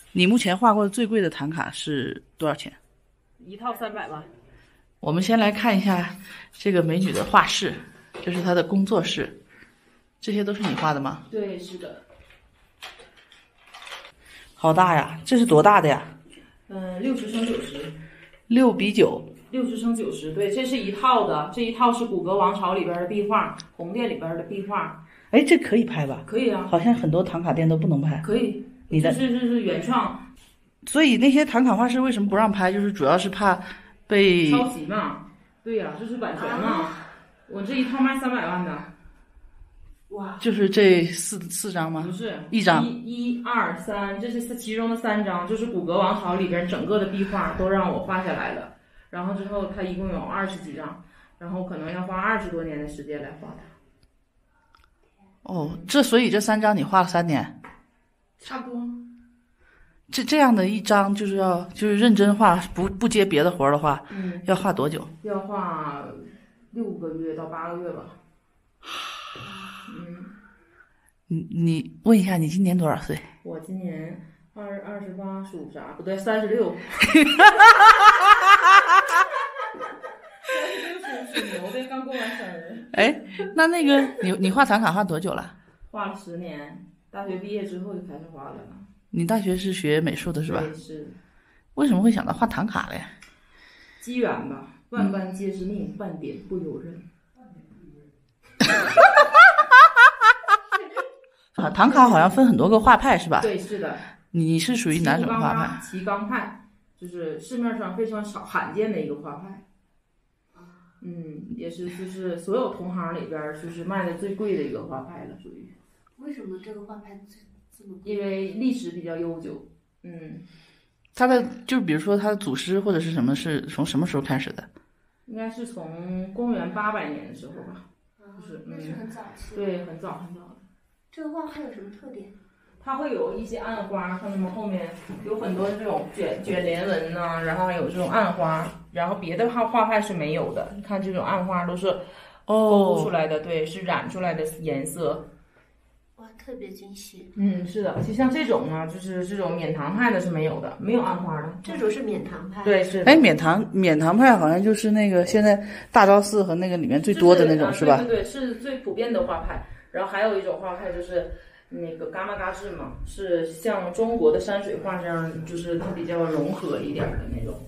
你目前画过的最贵的唐卡是多少钱？ 一套300吧。 我们先来看一下这个美女的画室，这是她的工作室，这些都是你画的吗？ 对，是的。 好大呀！这是多大的呀 ？60×90。6 6:9。 60×90，对，这是一套的，这一套是古格王朝里边的壁画，红殿里边的壁画。 哎，这可以拍吧？ 可以啊， 好像很多唐卡店都不能拍。 可以， 你的这是原创。 所以那些唐卡画师为什么不让拍？就是主要是怕被抄袭嘛。对呀、这是版权嘛。我这一套卖300万的。 哇，就是这四张吗？ 不是， 一张。 1、2、3，这是其中的3张，就是古格王朝里边整个的壁画都让我画下来了。然后之后它一共有20几张，然后可能要花20多年的时间来画它。 哦，所以这3张你画了3年， 差不多。 这样的一张就是认真画，不接别的活的话，要画多久？ 要画6个月到8个月吧。 你问一下，你今年多少岁？ 我今年28属啥？不对，36。属牛的，刚过完生日。 哎，那个你画唐卡画多久了？ 画了10年，大学毕业之后就开始画了。 你大学是学美术的是吧？ 对，是。 为什么会想到画唐卡嘞？ 机缘吧，万般皆是命，半点不由人。 唐卡好像分很多个画派是吧？ 对，是的。 你是属于哪种画派？ 齐钢派，就是市面上非常罕见的一个画派。也是就是所有同行里边就是卖的最贵的一个画派了，属于。 为什么这个画派这么贵？ 因为历史比较悠久。 它的就是比如说它的祖师或者是什么，是从什么时候开始的？ 应该是从公元800年的时候吧。 那是很早期。 对，很早很早的。 这个画派有什么特点？ 它会有一些暗花，看到吗？后面有很多这种卷帘纹呐，然后还有这种暗花，然后别的画派是没有的。你看这种暗花都是勾出来的，对，是染出来的颜色。 哇，特别精细。 是的，就像这种呢，就是这种缅唐派的是没有的，没有暗花的。 这种是缅唐派。 对，是。 哎，缅唐派好像就是那个现在大昭寺和那个里面最多的那种，是吧？ 对，是最普遍的画派。然后还有一种画派就是那个噶玛噶智嘛，是像中国的山水画这样，就是它比较融合一点的那种。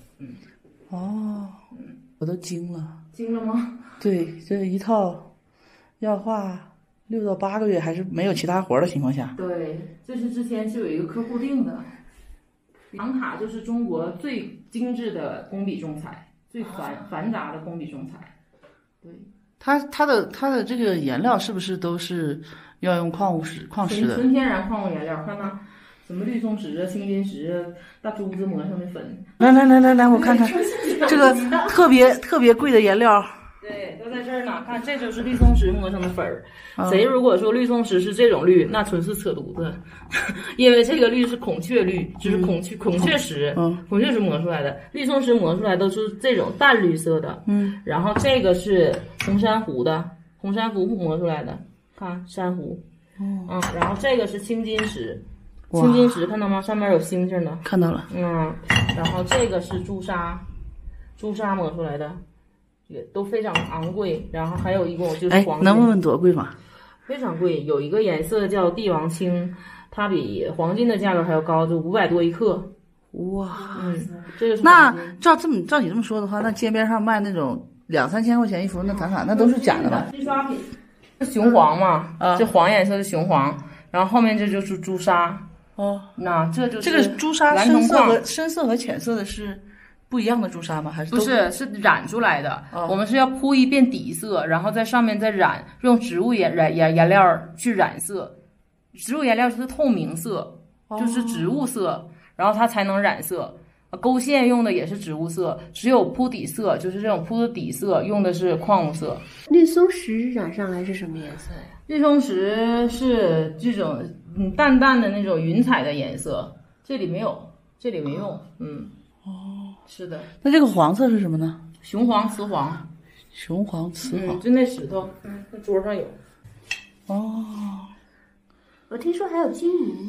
我都惊了。 惊了吗？ 对，这一套要画6到8个月，还是没有其他活的情况下。 对，这是之前就有一个客户定的。唐卡就是中国最精致的工笔重彩，最繁杂的工笔重彩。对。 它的这个颜料是不是都是要用矿石的？ 纯天然矿物颜料，看它什么绿松石啊、青金石啊、大珠子磨上的粉。 来，我看看这个特别贵的颜料。 对，都在这儿呢。看，这就是绿松石磨成的粉儿。谁如果说绿松石是这种绿，那纯是扯犊子，因为这个绿是孔雀绿，就是孔雀石，孔雀石磨出来的。绿松石磨出来都是这种淡绿色的。然后这个是红珊瑚的，红珊瑚磨出来的，看珊瑚。然后这个是青金石，青金石看到吗？上面有星星的。 看到了。 然后这个是朱砂磨出来的。也都非常昂贵，然后还有一共就是黄金。 能问问多贵吗？ 非常贵，有一个颜色叫帝王青，它比黄金的价格还要高，就500多一克。 哇， 这个是那照你这么说的话，那街边上卖那种2、3千块钱一幅那唐卡，那都是假的吧？ 印刷品，雄黄嘛，这黄颜色的雄黄，然后后面这就是朱砂。那这就是这个朱砂深色和浅色的是不一样的朱砂吗？还是不是？是染出来的。我们是要铺一遍底色，然后在上面再染，用植物颜料去染色。植物颜料是透明色，就是植物色，然后它才能染色。勾线用的也是植物色，只有铺底色，就是这种铺的底色用的是矿物色。 绿松石染上来是什么颜色呀？ 绿松石是这种淡淡的那种云彩的颜色，这里没有，这里没用。是的。 那这个黄色是什么呢？ 雄黄、雌黄。 雄黄、雌黄， 就那石头，那桌上有。 我听说还有金银。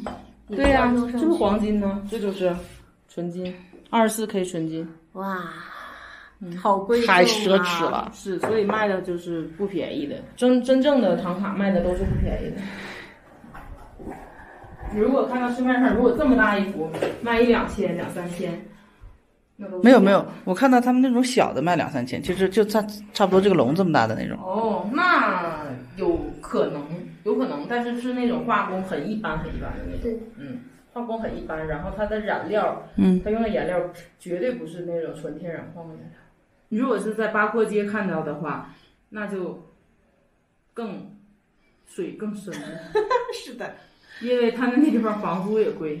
对呀、这不黄金呢，这就是纯金，24K 纯金。 哇，好贵重啊！ 太奢侈了。 是，所以卖的就是不便宜的，真正的唐卡卖的都是不便宜的。你如果看到市面上，如果这么大一幅卖1-2千、2-3千，那都是没有，我看到他们那种小的卖2-3千，其实就差不多这个龙这么大的那种。 哦，那有可能，但是是那种画工很一般的那种。 对， 画工很一般，然后它的染料，它用的颜料绝对不是那种纯天然矿的颜料。你如果是在八廓街看到的话，那就水更深了。 是的， 因为它那地方房租也贵。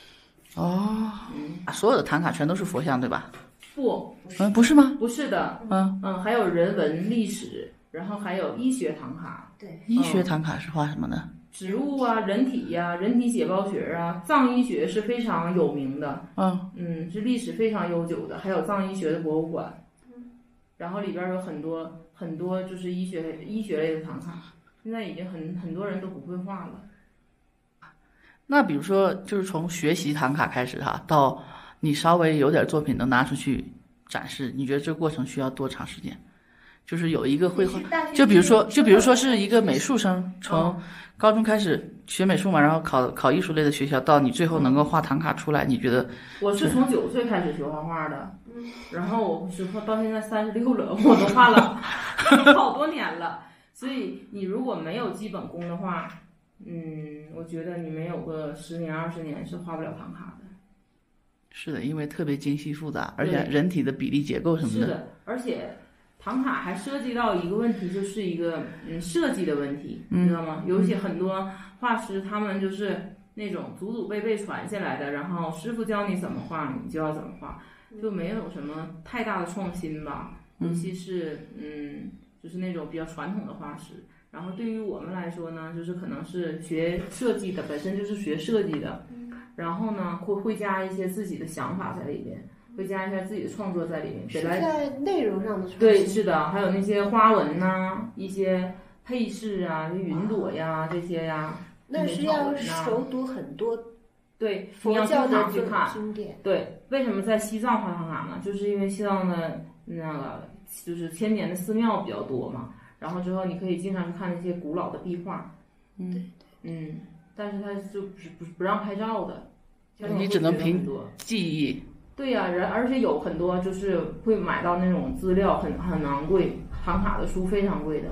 所有的唐卡全都是佛像对吧？ 不是吗？ 不是的，还有人文历史，然后还有医学唐卡。 对， 医学唐卡是画什么的？ 植物啊，人体呀、人体解剖学啊，藏医学是非常有名的。是历史非常悠久的，还有藏医学的博物馆。然后里边有很多就是医学类的唐卡，现在已经很多人都不会画了。 那比如说，就是从学习唐卡开始到你稍微有点作品能拿出去展示，你觉得这个过程需要多长时间？就是有一个绘画，就比如说是一个美术生，从高中开始学美术嘛，然后考艺术类的学校，到你最后能够画唐卡出来，你觉得？ 我是从9岁开始学画画的，然后我到现在36了，我都画了好多年了。所以你如果没有基本功的话，我觉得你没有个10年20年是画不了唐卡的。 是的，因为特别精细复杂，而且人体的比例结构什么的。 是的，而且唐卡还涉及到一个问题，就是一个设计的问题，你知道吗？尤其很多画师他们就是那种祖辈传下来的，然后师傅教你怎么画，你就要怎么画，就没有什么太大的创新吧。尤其是就是那种比较传统的画师。然后对于我们来说呢，就是可能是学设计的，本身就是学设计的，然后呢会加一些自己的想法在里边，会加一下自己的创作在里面， 是在内容上的创新。 对，是的，还有那些花纹呐、一些配饰啊，云朵呀这些呀， 那是要熟读很多对佛教的去看经典。 对，为什么在西藏画唐卡呢？就是因为西藏的那个就是千年的寺庙比较多嘛。然后之后你可以经常去看那些古老的壁画，但是它就不让拍照的， 你只能凭记忆。 对呀、而且有很多就是会买到那种资料很昂贵，唐卡的书非常贵的。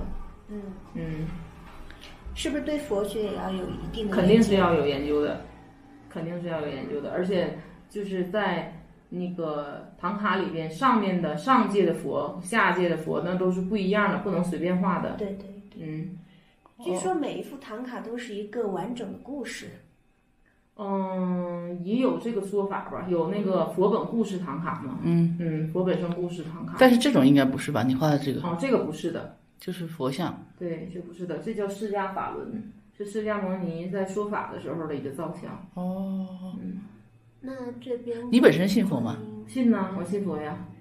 是不是对佛学也要有一定的？ 肯定是要有研究的，而且就是在那个唐卡里边，上界的佛、下界的佛，那都是不一样的，不能随便画的。 对。据说每一幅唐卡都是一个完整的故事。 也有这个说法吧，有那个佛本故事唐卡嘛。佛本生故事唐卡。 但是这种应该不是吧？你画的这个？ 这个不是的， 就是佛像。 对，这不是的，这叫释迦法轮，是释迦牟尼在说法的时候的一个造像。 那这边你本身信佛吗？ 信呢，我信佛呀。